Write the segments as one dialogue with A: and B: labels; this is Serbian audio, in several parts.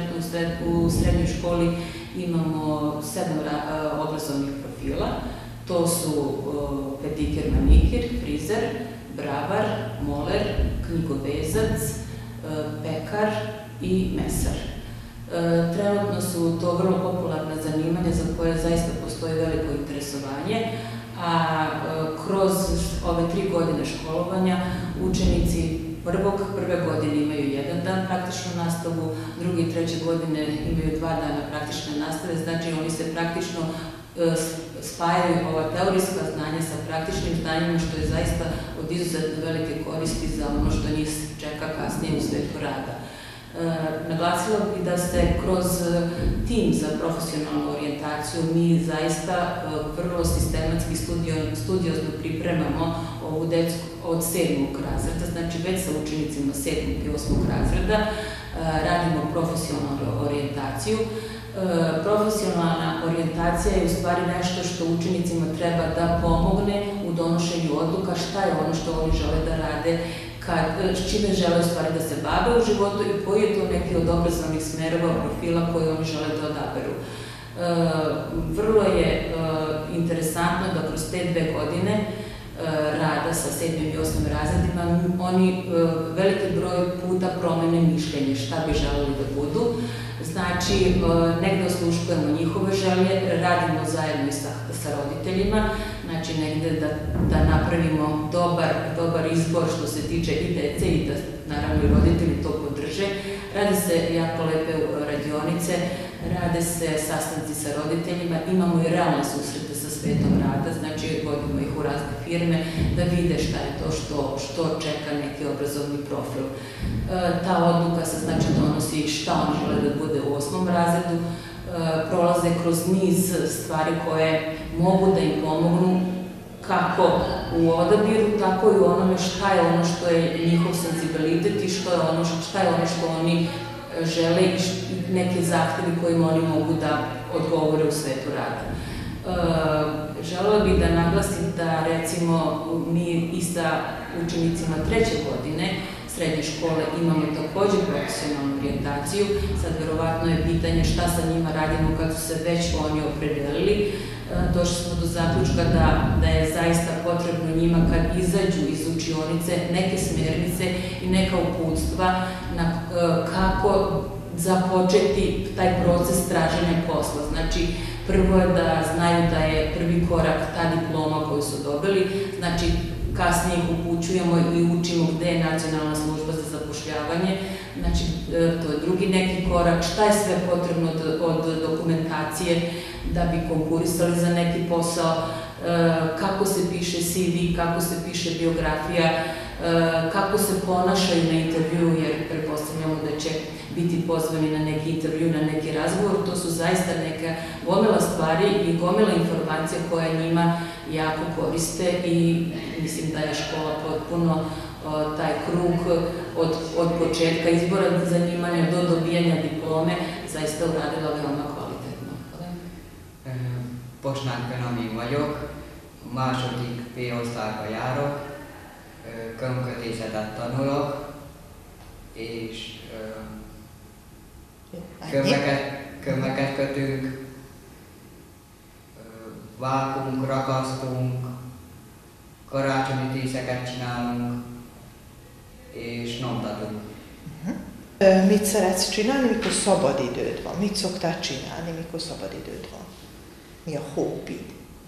A: trenutno u srednjoj školi imamo 7 obrazovnih profila. To su pediker, manikir, frizer, bravar, moler, knjigovezac, pekar i mesar. Trenutno su to vrlo popularna zanimanja za koje zaista postoji veliko interesovanje, a kroz ove 3 godine školovanja učenici prve godine imaju 1 dan praktičnu nastavu, druge i treće godine imaju 2 dana praktične nastave, znači oni se praktično spajaju ova teorijska znanja sa praktičnim znanjima, što je zaista od izuzetno velike koristi za ono što njih čeka kasnije u svetu rada. Naglasila bih da se kroz tim za profesionalnu orijentaciju mi zaista vrlo sistematski studiozno pripremamo ovu decu od 7. razreda, znači već sa učenicima 7. i 8. razreda radimo profesionalnu orijentaciju. Profesionalna orijentacija je u stvari nešto što učenicima treba da pomogne u donošenju odluka šta je ono što oni žele da rade, s čime žele u stvari da se bave u životu i koji je to neki od obrazovnih smerova, profila koje oni žele da odaberu. Vrlo je interesantno da kroz te 2 godine rada sa 7. i 8. razredima oni veliki broj puta promene mišljenje šta bi želeli da budu. Znači, negde osluškujemo njihove želje, radimo zajedno i sa roditeljima, znači negde da napravimo dobar izbor što se tiče i dece i da naravno i roditelji to podrže. Rade se jako lepe radionice, rade se sastanci sa roditeljima, imamo i realne susrete sa svetom rada, znači vodimo ih u razne firme da vide šta je to što čeka neki obrazovni profil. Ta odluka se znači donosi šta on žele da bude u 8. razredu, prolaze kroz niz stvari koje mogu da im pomognu kako u odabiru, tako i u onome šta je ono što je njihov senzibilitet i šta je ono što oni žele i neke zahtevi kojima oni mogu da odgovore u svetu rada. Želela bih da naglasim da recimo mi i sa učenicima 3. godine srednje škole imamo takođe profesionalnu orijentaciju. Sad verovatno je pitanje šta sa njima radimo kad su se već oni opredelili. Došli smo do zaključka da je zaista potrebno njima kad izađu iz učionice neke smernice i neka uputstva na kako započeti taj proces traženja posla. Znači, prvo je da znaju da je prvi korak ta diploma koju su dobili, znači kasnije ih upućujemo i učimo gde je Nacionalna služba za zapošljavanje, znači to je drugi neki korak, šta je sve potrebno od dokumentacije da bi konkurisali za neki posao, kako se piše CV, kako se piše biografija, kako se ponašaju na intervju, jer pretpostavljamo da će biti pozvani na neki intervju, na neki razgovor. To su zaista neka gomila stvari i gomila informacija koja njima jako koriste i mislim da je škola potpuno taj krug od početka izbora zanimanja do dobijanja diplome zaista uradila veoma kvalitetno.
B: Bocsnák Benami vagyok, második B-osztályba járok, könyvkötészetet tanulok, és könyveket kötünk, vágunk, ragasztunk, karácsonyi díszeket csinálunk, és nyomtatunk.
C: Mit szeretsz csinálni, mikor szabadidőd van? Mit szoktál csinálni, mikor szabadidőd van? Mi a hobbid?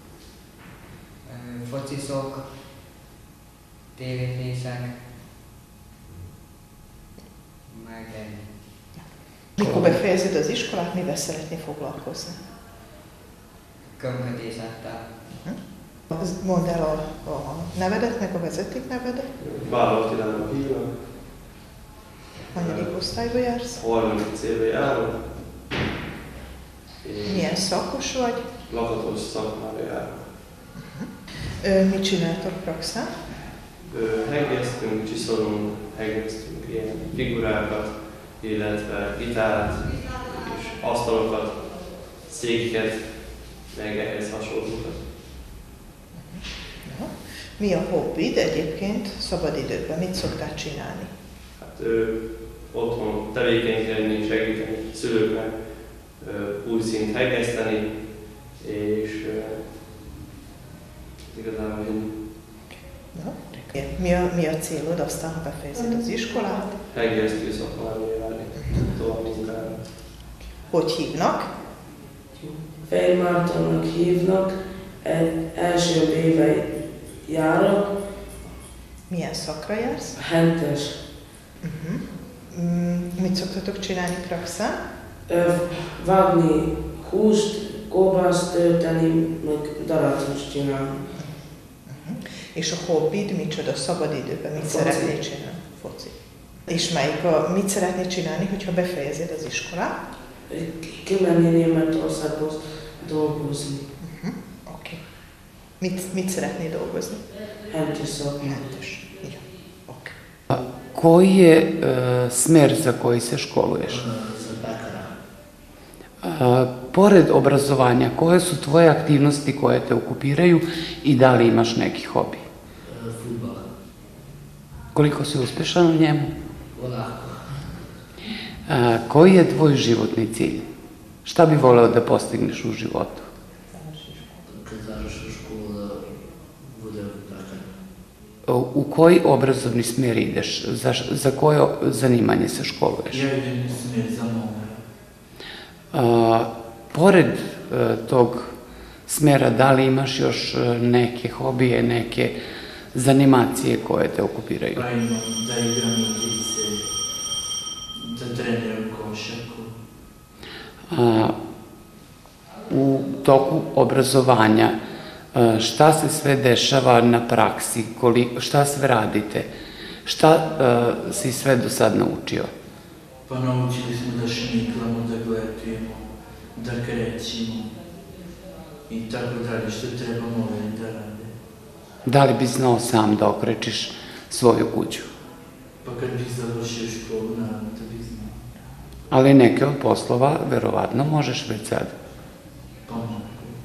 B: Fociszok, tévét nézek, meg ennyi.
C: Mikor befejezed az iskolát, mivel szeretnél foglalkozni?
B: Könyvkötészettel.
C: Mondd el a nevedet, meg a vezetéknevedet.
D: Vállalatilának hívnak.
C: Hanyadik osztályba jársz?
D: 3. C-be járok.
C: Milyen szakos vagy?
D: Lakatos szakmára járok.
C: Mit csináltok praxán?
D: Hegesztünk, csiszolunk, hegesztünk ilyen figurákat, illetve gitárt és asztalokat, székeket, meg ehhez hasonlókat.
C: Mi a hobbid egyébként szabadidődben? Mit szoktál csinálni?
D: Hát otthon tevékenykedni, segíteni szülőknek, új szint hegeszteni, és igazából ennyi.
C: Mi a célod aztán, ha befejezed az iskolát?
D: Hegesztő szakmára járni, tovább munkára.
C: Hogy hívnak?
E: Fejér Mártonnak hívnak, első éve járok.
C: Milyen szakra jársz?
E: Hentes.
C: Mit szoktatok csinálni praxán?
E: Vágni húst, kolbászt tölteni, meg darázsust csinálni.
C: És a hobbid micsoda szabadidőben? Mit
E: Foci.
C: szeretnél csinálni? Foci. És mit szeretnél csinálni, hogyha befejezed az iskolát?
E: Kimenni Németországhoz dolgozni.
C: Oké. Mit szeretnél dolgozni?
E: Hentes szakma.
C: Hentes. Ja. Oké.
F: Koji je smer za koji se školuješ? Pored obrazovanja, koje su tvoje aktivnosti koje te okupiraju i da li imaš neki hobi?
G: Fudbal.
F: Koliko si uspešan u njemu?
G: Onako.
F: Koji je tvoj životni cilj? Šta bi voleo da postigneš u životu?
G: Kad završim školu da budem takav.
F: U koji obrazovni smjer ideš? Za koje zanimanje se školuješ?
G: Ja idem u smjer za mogu.
F: Pored tog smjera, da li imaš još neke hobije, neke zanimacije koje te okupiraju?
G: Pa imam da igram igrice, da treniram košarku.
F: U toku obrazovanja, šta se sve dešava na praksi, šta sve radite, šta si sve do sad naučio?
G: Pa naučili smo da šmiklamo, da gletujemo, da krećemo i tako dalje, što treba morati da rade.
F: Da li bi znao sam da okrečiš svoju kuću?
G: Pa kad bih završio školu, naravno da bih znao.
F: Ali neke od poslova, verovatno, možeš već sad.
G: Pa mogu.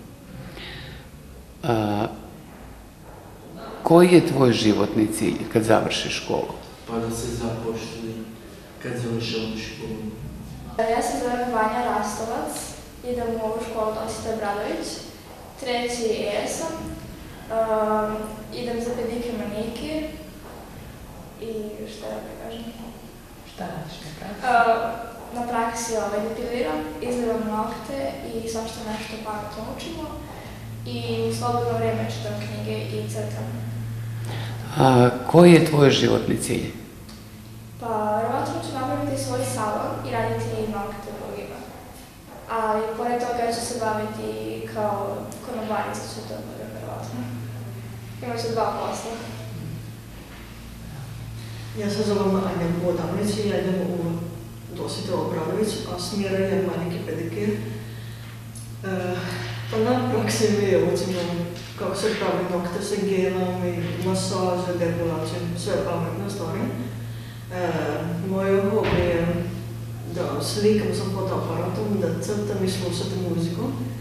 F: Koji je tvoj životni cilj kad završiš školu?
G: Pa da se zapošli kad završavam školu.
H: Ja se zovem Vanja Rastovac, idem u ovu školu Dositej Obradović, 3. jesam, idem za pedikir manikir i šta da kažem?
C: Šta radiš na praksi?
H: Na praksi depiliram, izgledam nokte i svašta nešto pametno učimo i u slobodno vreme čitam knjige i crtam.
F: Koji je tvoj životni cilj?
H: Pa, verovatno ću napraviti svoj salon i raditi nokte drugima. Ali, pored toga ću se baviti kao konobarica, ću to bude verovatno. Imat ću 2 posla.
I: Ja se zovem Anja Bodanović i ja idem u Dositej Obradović, a smjera je manikir pedikir. Pa na praksi mi učimo kako se pravi nokte sa gelom i masaže, depilaciju, sve pametne stvari. Moj hobi je da slikam sa fotoaparatom, da crtam i slušati muziku.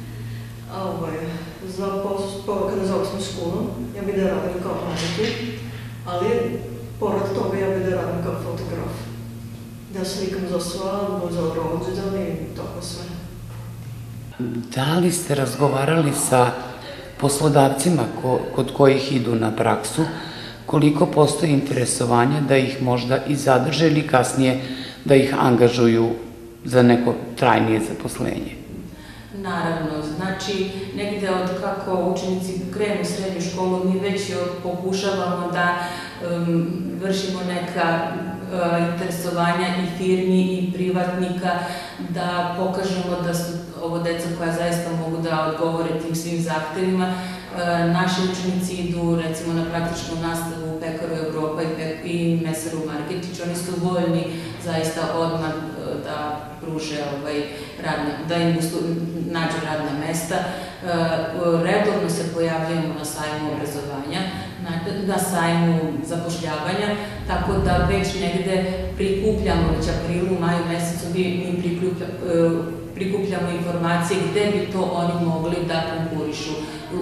I: Kada završim školu, ja bih da radim kao manikir, ali pored toga ja bih da radim kao fotograf. Da slikam za svadbu, za rođendan i tako sve.
F: Da li ste razgovarali sa poslodavcima kod kojih idu na praksu, koliko postoji interesovanja da ih možda i zadrže ili kasnije da ih angažuju za neko trajnije zaposlenje?
A: Naravno, znači negde od kako učenici krenu u srednju školu mi već pokušavamo da vršimo neka interesovanja i firmi i privatnika, da pokažemo da su ovo deca koja zaista mogu da odgovore tim svim zahtevima. Naši učenici idu recimo na praktičnu nastavu u Pekaru Evropa i Mesaru Marketić. Oni su voljni zaista odmah da pruže da im nađu radna mesta. Redovno se pojavljamo na sajmu obrazovanja, na sajmu zapošljavanja, tako da već negde prikupljamo, već aprilu, maju mesecu mi prikupljamo informacije gde bi to oni mogli da konkurišu.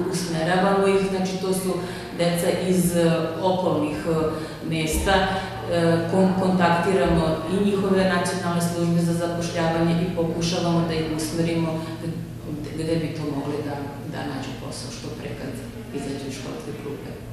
A: Usmeravamo ih, znači to su deca iz okolnih mesta kontaktiramo i njihove nacionalne službe za zapošljavanje i pokušavamo da ih usmerimo gde bi to mogli da nađu posao što pre kad izađu iz školske grupe.